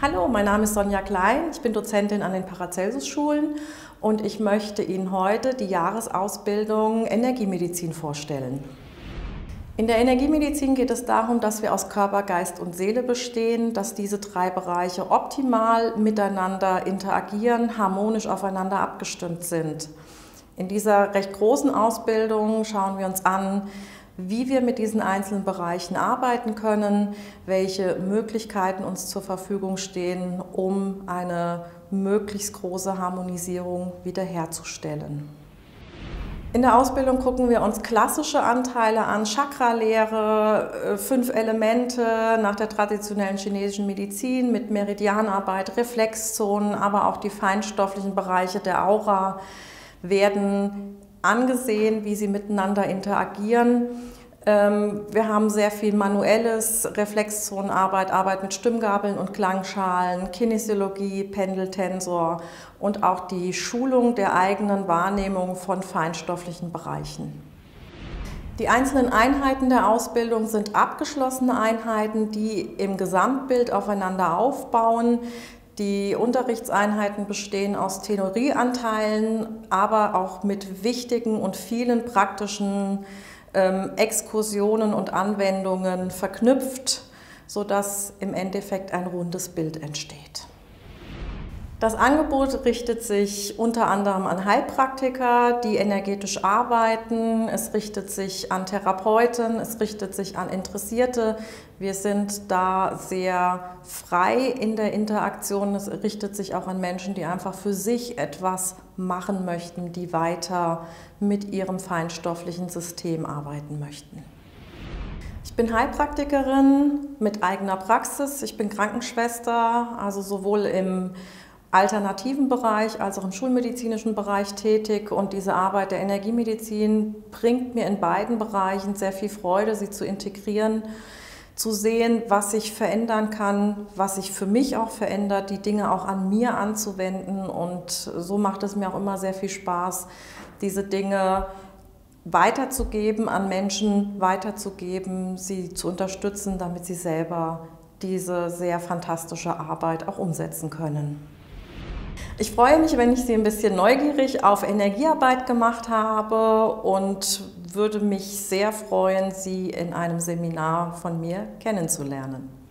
Hallo, mein Name ist Sonja Klein, ich bin Dozentin an den Paracelsus-Schulen und ich möchte Ihnen heute die Jahresausbildung Energiemedizin vorstellen. In der Energiemedizin geht es darum, dass wir aus Körper, Geist und Seele bestehen, dass diese drei Bereiche optimal miteinander interagieren, harmonisch aufeinander abgestimmt sind. In dieser recht großen Ausbildung schauen wir uns an, wie wir mit diesen einzelnen Bereichen arbeiten können, welche Möglichkeiten uns zur Verfügung stehen, um eine möglichst große Harmonisierung wiederherzustellen. In der Ausbildung gucken wir uns klassische Anteile an, Chakralehre, 5 Elemente nach der traditionellen chinesischen Medizin mit Meridianarbeit, Reflexzonen, aber auch die feinstofflichen Bereiche der Aura werden angesehen, wie sie miteinander interagieren. Wir haben sehr viel manuelles, Reflexzonenarbeit, Arbeit mit Stimmgabeln und Klangschalen, Kinesiologie, Pendeltensor und auch die Schulung der eigenen Wahrnehmung von feinstofflichen Bereichen. Die einzelnen Einheiten der Ausbildung sind abgeschlossene Einheiten, die im Gesamtbild aufeinander aufbauen. Die Unterrichtseinheiten bestehen aus Theorieanteilen, aber auch mit wichtigen und vielen praktischen Exkursionen und Anwendungen verknüpft, sodass im Endeffekt ein rundes Bild entsteht. Das Angebot richtet sich unter anderem an Heilpraktiker, die energetisch arbeiten. Es richtet sich an Therapeuten, es richtet sich an Interessierte. Wir sind da sehr frei in der Interaktion. Es richtet sich auch an Menschen, die einfach für sich etwas machen möchten, die weiter mit ihrem feinstofflichen System arbeiten möchten. Ich bin Heilpraktikerin mit eigener Praxis. Ich bin Krankenschwester, also sowohl im alternativen Bereich als auch im schulmedizinischen Bereich tätig, und diese Arbeit der Energiemedizin bringt mir in beiden Bereichen sehr viel Freude, sie zu integrieren, zu sehen, was sich verändern kann, was sich für mich auch verändert, die Dinge auch an mir anzuwenden, und so macht es mir auch immer sehr viel Spaß, diese Dinge weiterzugeben, an Menschen weiterzugeben, sie zu unterstützen, damit sie selber diese sehr fantastische Arbeit auch umsetzen können. Ich freue mich, wenn ich Sie ein bisschen neugierig auf Energiearbeit gemacht habe, und würde mich sehr freuen, Sie in einem Seminar von mir kennenzulernen.